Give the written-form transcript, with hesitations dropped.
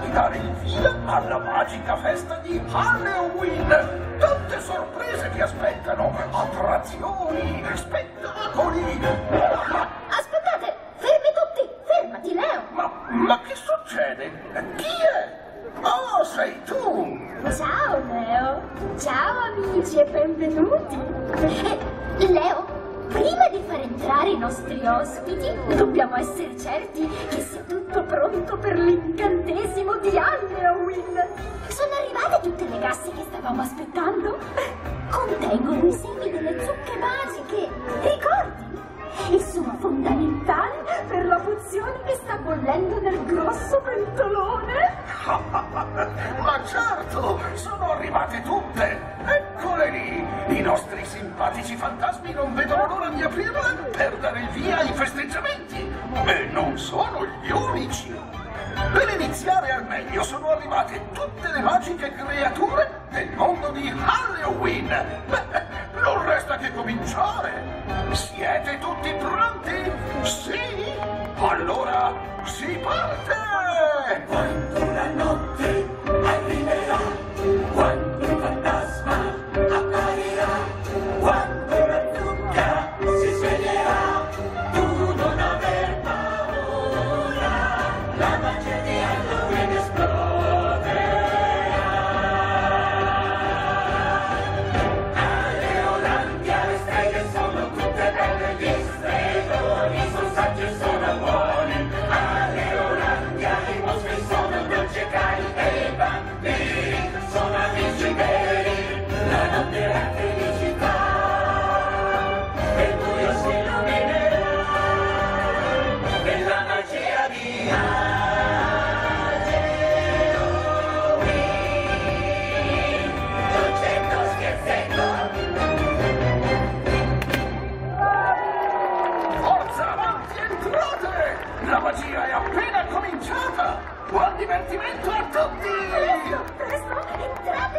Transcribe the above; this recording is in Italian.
di dare il via alla magica festa di Halloween. Tante sorprese vi aspettano, attrazioni, spettacoli. Aspettate, fermi tutti, fermati Leo. Ma che succede? Chi è? Oh, sei tu! Ciao Leo, ciao amici e benvenuti. Leo, prima di far entrare i nostri ospiti, dobbiamo essere certi che sia tutto pronto per l'incantesimo di Halloween. Sono arrivate tutte le casse che stavamo aspettando? Contengono i semi delle zucche magiche, ricordi? E sono fondamentali per la pozione che sta bollendo nel grosso pentolone. Ma certo, sono arrivate tutte! Eccole lì! I nostri simpatici fantasmi non vedono l'ora di aprirla per dare il via ai festeggiamenti! E non sono gli unici! Per iniziare al meglio sono arrivate tutte le magiche creature del mondo di Halloween! Beh, non resta che cominciare! Siete tutti pronti? Sì? Allora si parte! Quando la notte arriverà, quando il fantasma apparirà, quando la zucca si sveglierà, tu non aver paura, la magia di Halloween esploderà. Alle Olandia le streghe sono tutte belle, gli stregoni sono saggi e sono buoni. Alle Olandia i mostri sono dolci e cari e i bambini sono amici veri. La notte è felicità e il buio si illuminerà nella magia di Halloween. Dolcetto, scherzetto. Forza avanti, entrate! La magia è appena cominciata! Buon divertimento a tutti! Presto, entrate